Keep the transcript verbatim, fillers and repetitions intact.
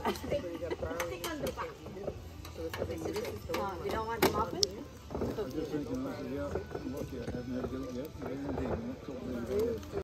Stick on the back. Okay, so this is, uh, you don't want the muffin? I'm just thinking, this is, yeah, look, yeah, have